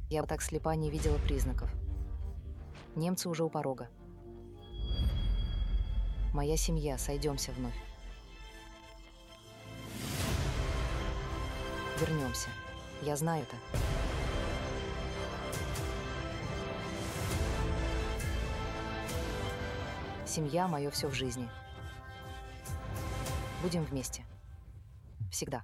Я так слепа не видела признаков. Немцы уже у порога. Моя семья, сойдемся вновь. Вернемся. Я знаю это. Семья — мое все в жизни. Будем вместе. Всегда.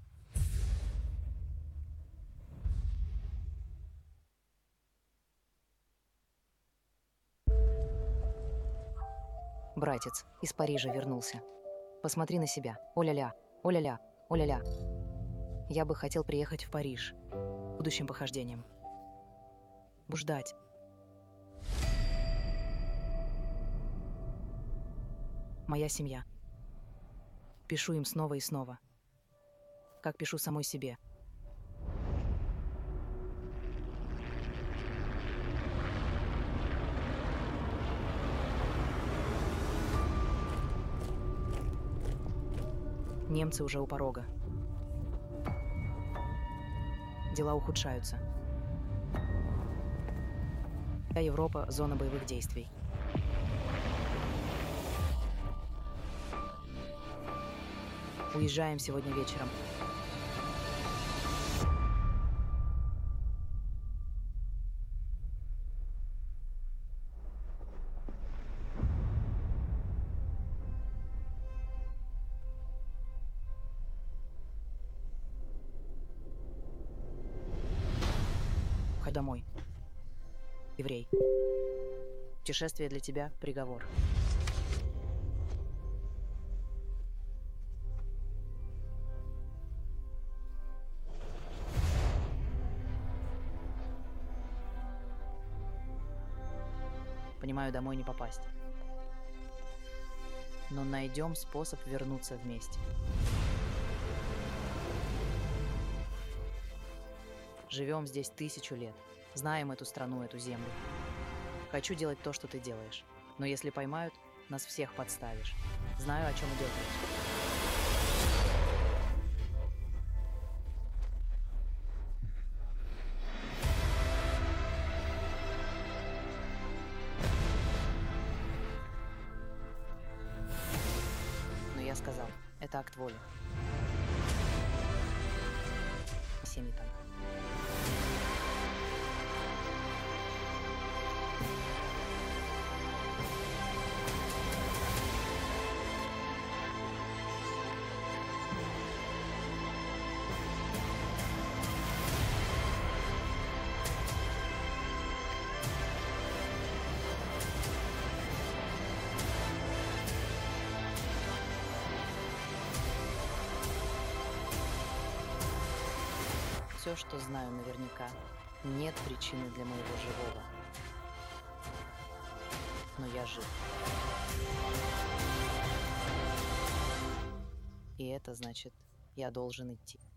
Братец из Парижа вернулся. Посмотри на себя. О-ля-ля, о-ля-ля, о-ля-ля. Я бы хотел приехать в Париж будущим похождением. Ждать. Моя семья. Пишу им снова и снова. Как пишу самой себе. Немцы уже у порога. Дела ухудшаются. Европа — зона боевых действий. Уезжаем сегодня вечером. Уходи домой. Еврей. Путешествие для тебя — приговор. Понимаю, домой не попасть. Но найдем способ вернуться вместе. Живем здесь 1000 лет. Знаем эту страну, эту землю. Хочу делать то, что ты делаешь. Но если поймают, нас всех подставишь. Знаю, о чем идет речь. Но я сказал, это акт воли. Семьи там. Все, что знаю наверняка, нет причины для моего живого. Но я жив. И это значит, я должен идти.